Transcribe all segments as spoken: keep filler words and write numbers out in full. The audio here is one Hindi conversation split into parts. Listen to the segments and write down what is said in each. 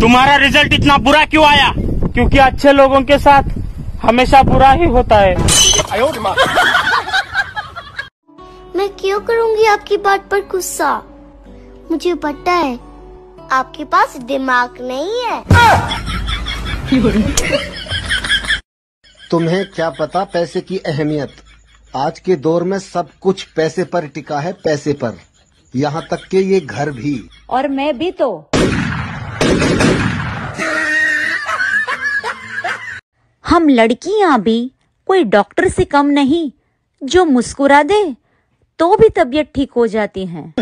तुम्हारा रिजल्ट इतना बुरा क्यों आया? क्योंकि अच्छे लोगों के साथ हमेशा बुरा ही होता है। मैं क्यों करूंगी आपकी बात पर गुस्सा? मुझे पता है आपके पास दिमाग नहीं है। तुम्हें क्या पता पैसे की अहमियत। आज के दौर में सब कुछ पैसे पर टिका है, पैसे पर, यहाँ तक कि ये घर भी। और मैं भी तो। हम लड़कियां भी कोई डॉक्टर से कम नहीं, जो मुस्कुरा दे तो भी तबीयत ठीक हो जाती है।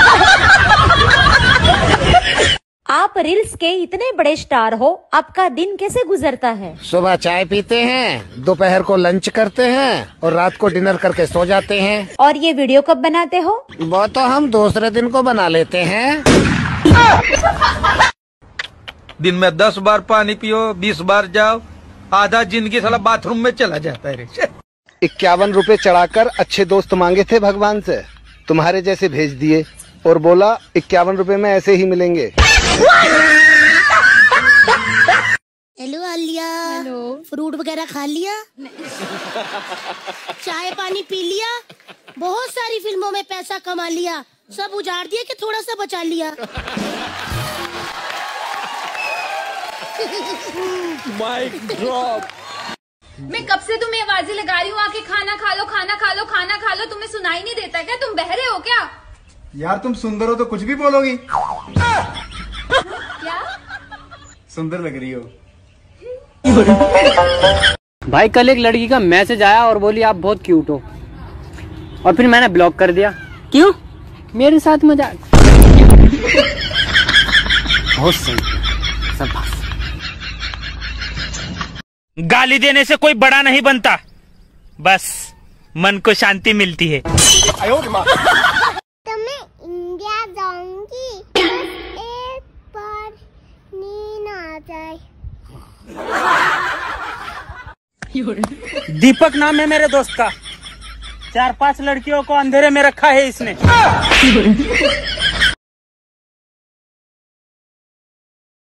आप रील्स के इतने बड़े स्टार हो, आपका दिन कैसे गुजरता है? सुबह चाय पीते हैं, दोपहर को लंच करते हैं और रात को डिनर करके सो जाते हैं। और ये वीडियो कब बनाते हो? वो तो हम दूसरे दिन को बना लेते हैं। दिन में दस बार पानी पियो, बीस बार जाओ, आधा जिंदगी साला बाथरूम में चला जाता है। इक्यावन रुपए चढ़ाकर अच्छे दोस्त मांगे थे भगवान से, तुम्हारे जैसे भेज दिए और बोला इक्यावन रुपए में ऐसे ही मिलेंगे। हेलो आलिया। हेलो। फ्रूट वगैरह खा लिया? चाय पानी पी लिया? बहुत सारी फिल्मों में पैसा कमा लिया, सब उजाड़ दिया कि थोड़ा सा बचा लिया? Mic drop. मैं कब से तुम्हें आवाजें लगा रही हूँ, आके खाना खा लो, खाना खा लो, खाना खा लो, तुम्हें सुनाई नहीं देता क्या? तुम बहरे हो क्या? यार तुम सुंदर हो तो कुछ भी बोलोगी। क्या? सुंदर लग रही हो। भाई कल एक लड़की का मैसेज आया और बोली आप बहुत क्यूट हो, और फिर मैंने ब्लॉक कर दिया। क्यों? मेरे साथ मजाक। बहुत सही। गाली देने से कोई बड़ा नहीं बनता, बस मन को शांति मिलती है। तो मैं इंडिया जाऊंगी, बस एक बार नींद आ जाए। दीपक नाम है मेरे दोस्त का, चार पांच लड़कियों को अंधेरे में रखा है इसने।